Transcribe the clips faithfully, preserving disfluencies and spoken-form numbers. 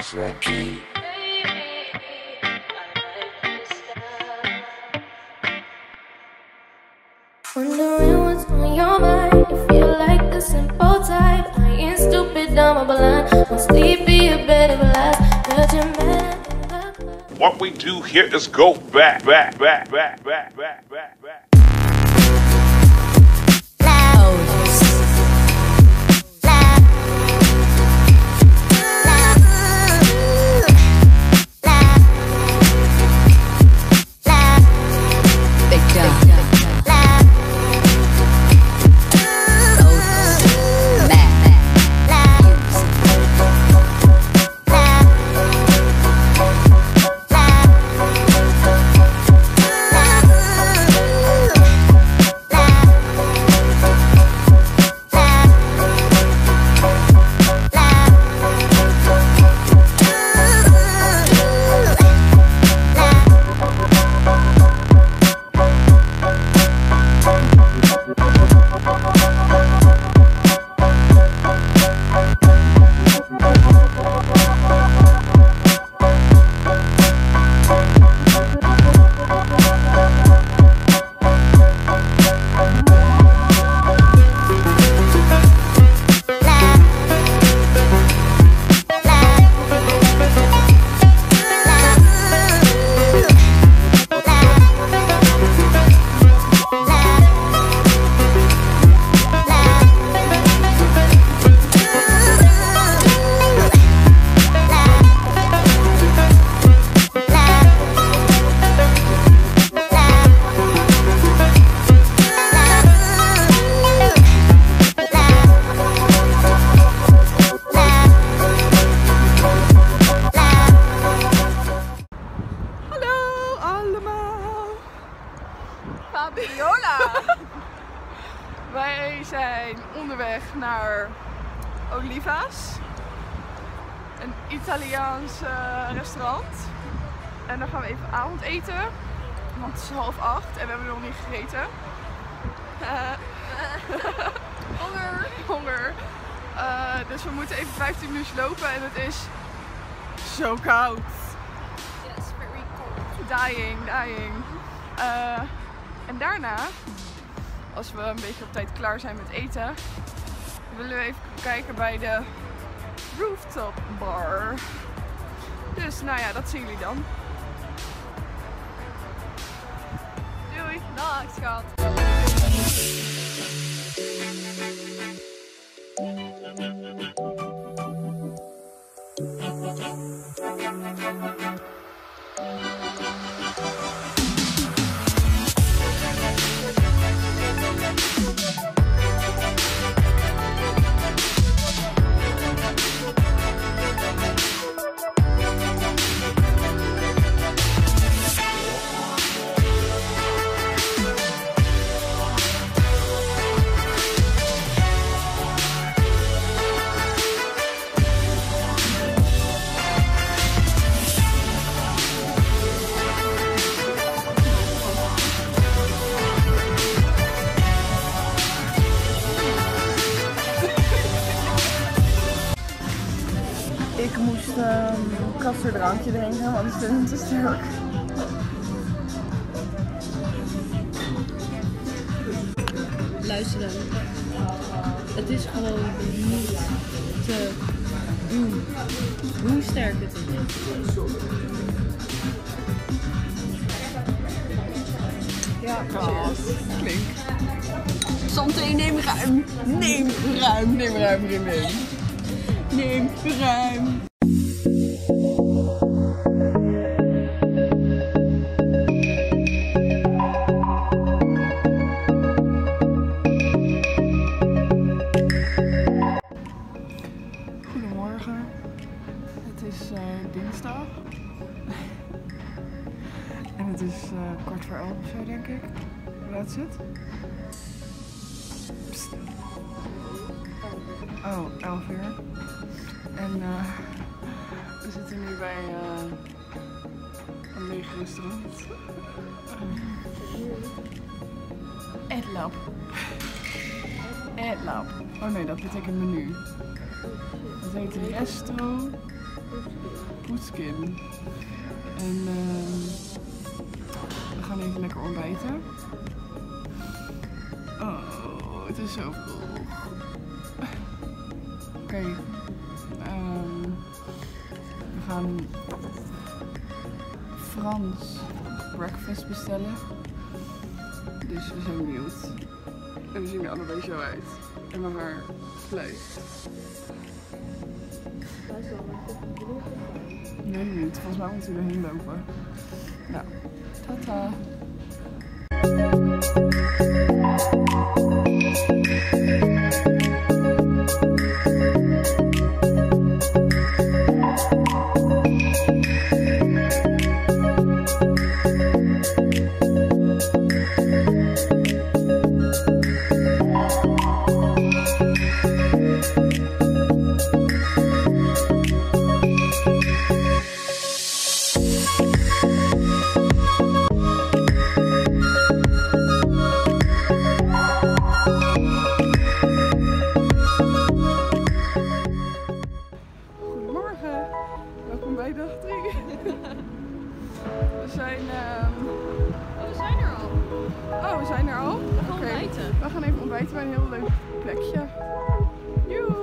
Rocky. Wondering what's on your mind. You feel like the simple type. I ain't stupid, dumb or blind. Won't sleep, be a bed of lies. Virgin man in the club. What we do here is go back, back, back, back, back, back, back, back. Wij zijn onderweg naar Oliva's, een Italiaans uh, restaurant. En dan gaan we even avondeten, want het is half acht en we hebben nog niet gegeten. Uh, honger! Honger! Uh, dus we moeten even vijftien minuten lopen en het is zo koud. Yes, very cold. Dying, dying. Uh, en daarna, als we een beetje op tijd klaar zijn met eten, willen we even kijken bij de rooftop bar. Dus nou ja, dat zien jullie dan. Doei! Dag schat! Ik moest een um, kasterdrankje drinken, want ik vind het te sterk. Luister dan. Het is gewoon niet te doen hoe sterk het is. Ja, cheers. Klink. Santé, neem ruim. Neem ruim, neem ruim, neem ruim. Neem ruim. Goedemorgen. Het is uh, dinsdag. En het is uh, kwart voor elf of zo, denk ik. Hoe laat is het? Psst. Oh, elf uur. En uh, we zitten nu bij uh, een leeg restaurant. Edlab. Edlab. Oh nee, dat betekent menu. Dat heet Resto Poetskin. En uh, we gaan even lekker ontbijten. Oh, het is zo vroeg. Oké. Okay. Um, we gaan Frans breakfast bestellen. Dus we zijn benieuwd. En we zien er allebei zo uit. En mijn haar fluit. Nee, niet. Volgens mij moeten we erheen lopen. Nou, tata. We zijn, um... oh, we zijn er al. Oh, we zijn er al? We gaan okay. ontbijten. We gaan even ontbijten bij een heel leuk plekje. Joe!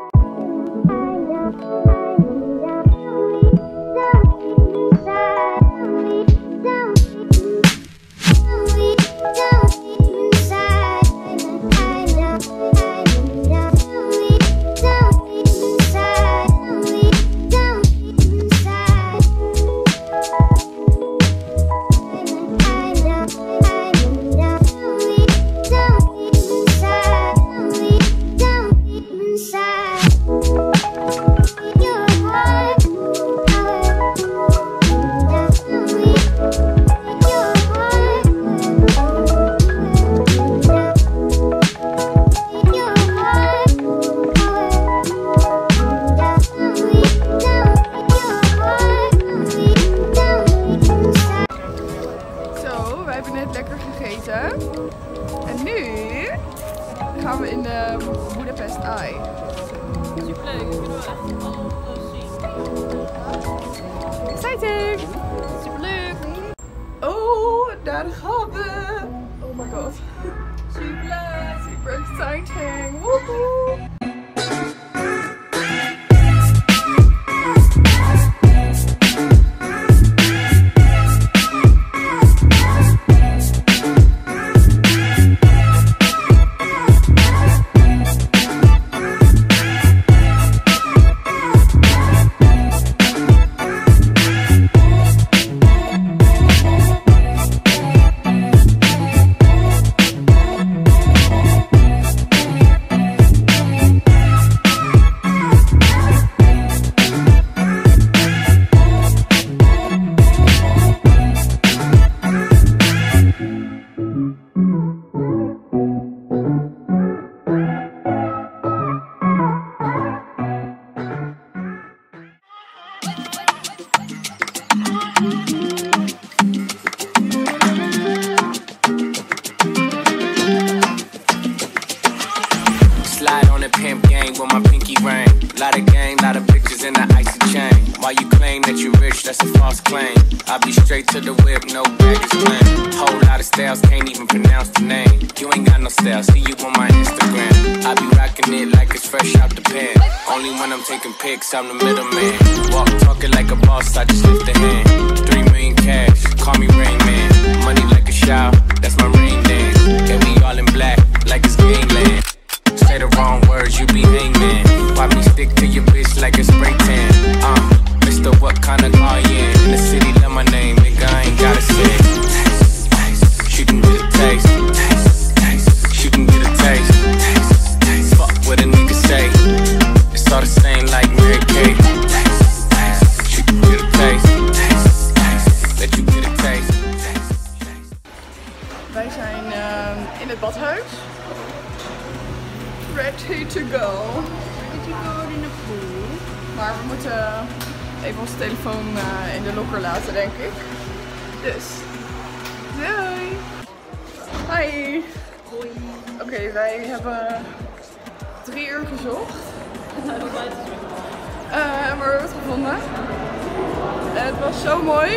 En nu gaan we in de Budapest Eye. Superleuk, ik wil echt alles zien. Exciting! Superleuk! Oh, daar gaan we! Oh my god. Superleuk! Super exciting! Woehoe! Pimp game with my pinky ring. Lot of game, lot of bitches in the icy chain. While you claim that you rich, that's a false claim. I be straight to the whip, no baggage claim. Whole lot of styles, can't even pronounce the name. You ain't got no style, see you on my Instagram. I be rocking it like it's fresh out the pan. Only when I'm taking pics, I'm the middleman. Walk talking like a boss, I just lift a hand. Three million cash, call me Rain Man. Money like a shower, that's my rain dance. And we all in black, like it's gangland. Say the wrong words, you be hangman. Why me stick to your bitch like a spray tan? Uh, Mister What kind of car you in? In the city, love my name, nigga, I ain't gotta say it. Taste, taste, she can get a taste. Taste, taste, she can get a taste. Taste, taste, fuck what a nigga say. It's all the same like Mary Kate. Taste, taste, she can get a taste. Taste, taste, let you get a taste. Taste, taste. Wij zijn uh, in het badhuis. Ready to go. Ready to go in the pool. Maar we moeten even onze telefoon uh, in de locker laten, denk ik. Dus, doei! Hi! Hoi. Oké, okay, wij hebben drie uur gezocht. Uh, maar we hebben het gevonden. En het was zo mooi.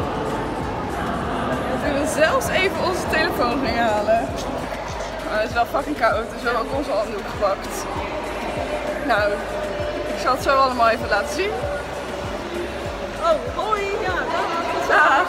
Dat we zelfs even onze telefoon gingen halen. Maar het is wel fucking koud, dus we hebben ook onze handdoek gepakt. Nou, ik zal het zo allemaal even laten zien. Oh, hoi! Ja, dag! Dag!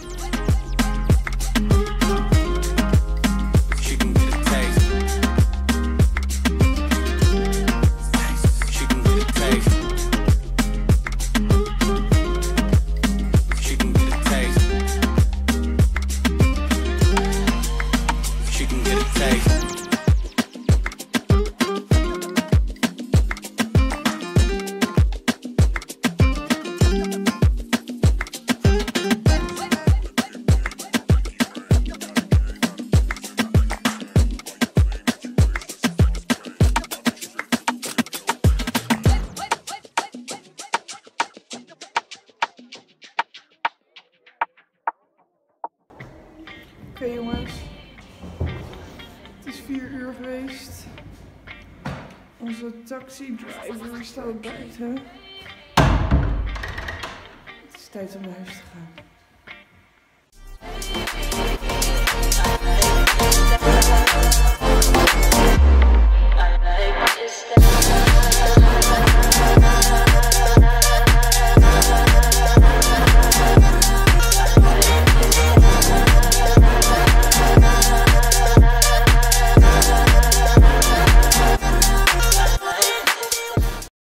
Oké okay, jongens, het is vier uur geweest. Onze taxi-driver staat buiten. Het is tijd om naar huis te gaan. We'll be right back.